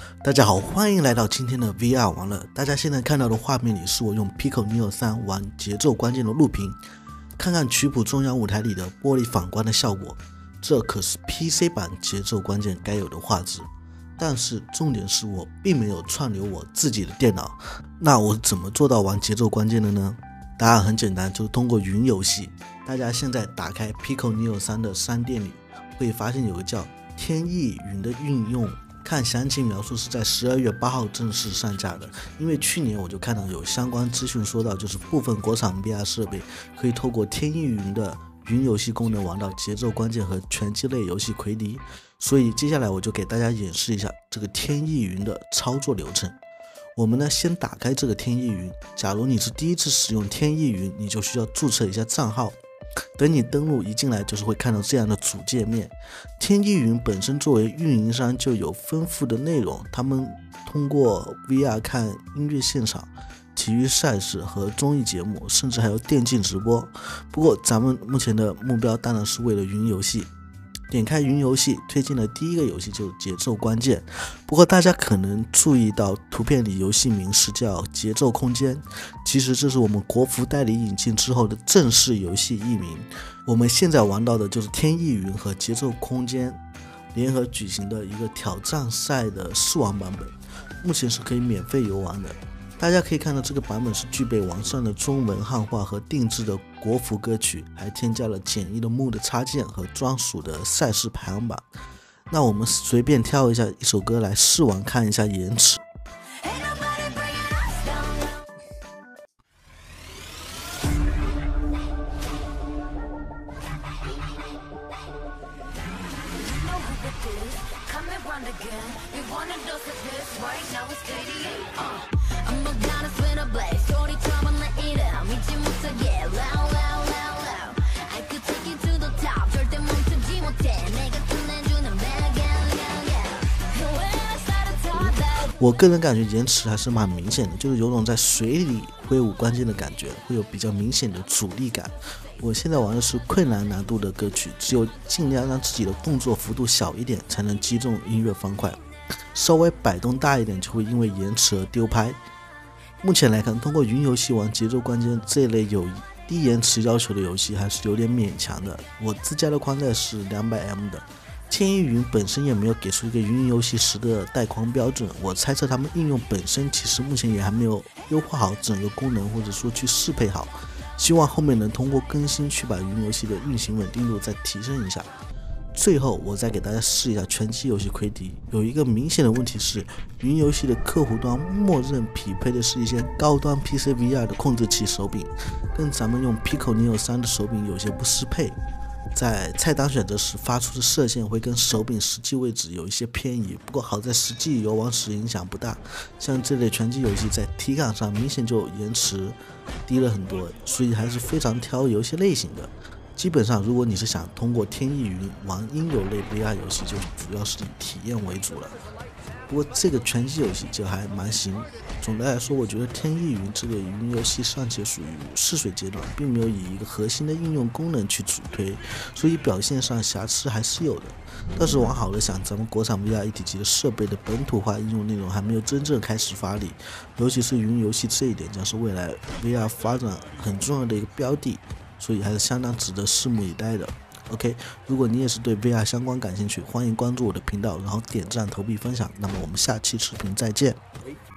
大家好，欢迎来到今天的 VR 玩乐。大家现在看到的画面里是我用 Pico Neo 3玩节奏关键的录屏，看看曲谱中央舞台里的玻璃反光的效果，这可是 PC 版节奏关键该有的画质。但是重点是我并没有串流我自己的电脑，那我怎么做到玩节奏关键的呢？答案很简单，就是通过云游戏。大家现在打开 Pico Neo 3的商店里，会发现有个叫天翼云的应用，看详情描述是在12月8号正式上架的。因为去年我就看到有相关资讯说到，就是部分国产 VR 设备可以透过天翼云的云游戏功能玩到节奏关键和拳击类游戏魁敌，所以接下来我就给大家演示一下这个天翼云的操作流程。我们呢先打开这个天翼云，假如你是第一次使用天翼云，你就需要注册一下账号。等你登录一进来，就是会看到这样的主界面。天翼云本身作为运营商就有丰富的内容，他们通过 VR 看音乐现场、体育赛事和综艺节目，甚至还有电竞直播。不过咱们目前的目标当然是为了云游戏。点开云游戏，推荐的第一个游戏就是节奏关键。不过大家可能注意到图片里游戏名是叫节奏空间，其实这是我们国服代理引进之后的正式游戏译名。我们现在玩到的就是天翼云和节奏空间联合举行的一个挑战赛的试玩版本，目前是可以免费游玩的。大家可以看到这个版本是具备完善的中文汉化和定制的国服歌曲，还添加了简易的MUD插件和专属的赛事排行榜。那我们随便挑一下一首歌来试玩，看一下延迟。我个人感觉延迟还是蛮明显的，就是有种在水里挥舞关键的感觉，会有比较明显的阻力感。我现在玩的是困难难度的歌曲，只有尽量让自己的动作幅度小一点，才能击中音乐方块，稍微摆动大一点就会因为延迟而丢拍。目前来看，通过云游戏玩节奏关键这类有低延迟要求的游戏还是有点勉强的。我自家的宽带是200M 的，天翼云本身也没有给出一个云游戏时的带宽标准，我猜测他们应用本身其实目前也还没有优化好整个功能，或者说去适配好，希望后面能通过更新去把云游戏的运行稳定度再提升一下。最后我再给大家试一下拳击游戏魁敌，有一个明显的问题是，云游戏的客户端默认匹配的是一些高端 PC VR 的控制器手柄，跟咱们用 Pico Neo 3的手柄有些不适配，在菜单选择时发出的射线会跟手柄实际位置有一些偏移，不过好在实际游玩时影响不大。像这类拳击游戏在体感上明显就延迟低了很多，所以还是非常挑游戏类型的。基本上如果你是想通过天翼云玩音游类 VR 游戏，就主要是以体验为主了。不过这个拳击游戏就还蛮行。总的来说，我觉得天翼云这个云游戏尚且属于试水阶段，并没有以一个核心的应用功能去主推，所以表现上瑕疵还是有的。但是往好了想，咱们国产 VR 一体机的设备的本土化应用内容还没有真正开始发力，尤其是云游戏这一点将是未来 VR 发展很重要的一个标的，所以还是相当值得拭目以待的。OK， 如果你也是对 VR 相关感兴趣，欢迎关注我的频道，然后点赞、投币、分享。那么我们下期视频再见。